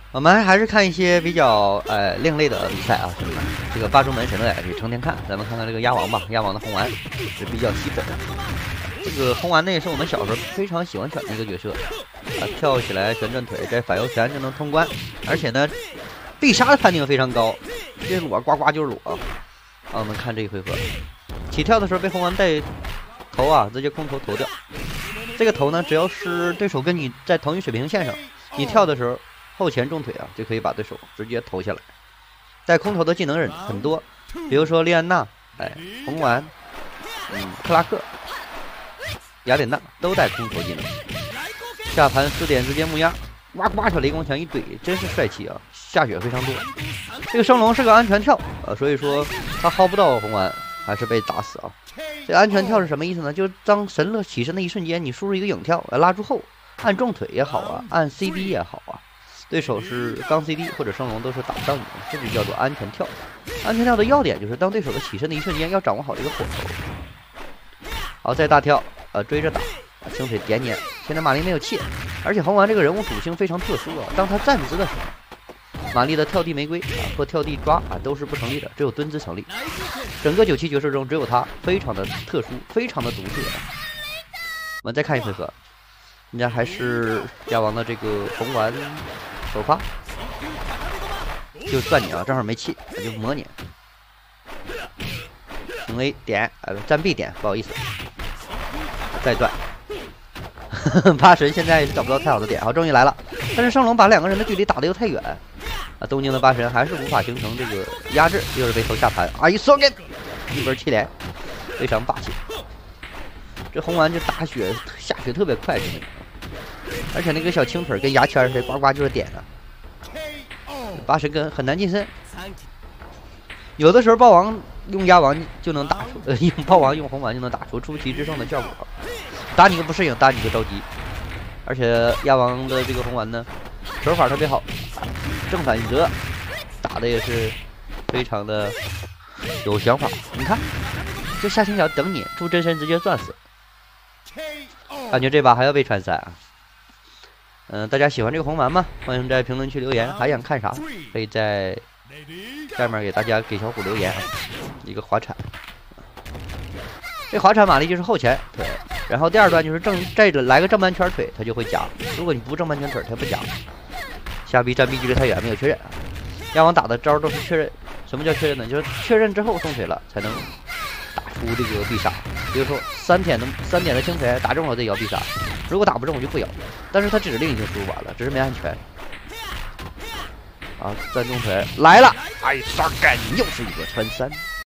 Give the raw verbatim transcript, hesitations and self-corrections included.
我们还是看一些比较呃另类的比赛啊，兄弟们。这个八中门神乐也可以成天看，咱们看看这个鸭王吧。鸭王的红丸是比较吸粉的。这个红丸呢也是我们小时候非常喜欢选的一个角色啊，跳起来旋转腿，再反右旋就能通关，而且呢必杀的判定非常高，这裸呱呱就是裸啊。我们看这一回合，起跳的时候被红丸带头啊，直接空投投掉。这个头呢，只要是对手跟你在同一水平线上，你跳的时候。后前重腿啊，就可以把对手直接投下来。带空投的技能人很多，比如说莉安娜、哎红丸、嗯克拉克、雅典娜都带空投技能。下盘四点直接木鸭，哇呱小雷公墙一怼，真是帅气啊！下血非常多。这个升龙是个安全跳啊，所以说他薅不到红丸，还是被打死啊。这个安全跳是什么意思呢？就是当神乐起身的一瞬间，你输入一个影跳，拉住后按重腿也好啊，按 C D 也好啊。对手是刚 C D 或者升龙都是打不到你的，这就叫做安全跳。安全跳的要点就是当对手的起身的一瞬间，要掌握好这个火头。好，再大跳，呃，追着打，轻腿点点。现在玛丽没有切，而且红丸这个人物属性非常特殊啊。当他站姿的时候，玛丽的跳地玫瑰啊或跳地抓啊都是不成立的，只有蹲姿成立。整个九七角色中只有他非常的特殊，非常的独特。我们再看一回合，人家还是鸭王的这个红丸。首发就算你啊，正好没气，我就磨你。平 A 点，呃，站 B 点，不好意思，再断。八神现在是找不到太好的点，好，终于来了。但是圣龙把两个人的距离打得又太远，啊，东京的八神还是无法形成这个压制，又是被投下盘。啊，一送给一波七连，非常霸气。这红丸就打血下血特别快，兄弟。而且那个小青腿跟牙签似的，呱呱就是点啊。八神根很难近身，有的时候豹王用鸭王就能打出，呃，用豹王用红丸就能打出出奇制胜的效果。打你个不适应，打你个着急。而且鸭王的这个红丸呢，手法特别好，正反折，打的也是非常的有想法。你看，就下青角等你出真身直接转死，感觉这把还要被穿三啊。嗯、呃，大家喜欢这个红丸吗？欢迎在评论区留言。还想看啥？可以在下面给大家给小虎留言。一个滑铲，这滑铲马力就是后前腿，然后第二段就是正再来个正半圈腿，它就会夹。如果你不正半圈腿，它不夹。下臂站臂距离太远，没有确认。鸭王打的招都是确认。什么叫确认呢？就是确认之后送腿了才能打出这个必杀。比如说三点的三点的轻腿打中了再摇必杀。如果打不中我就不摇，但是他指令已经输入完了，只是没安全。啊，站中腿来了，哎，杀干，又是一个穿三。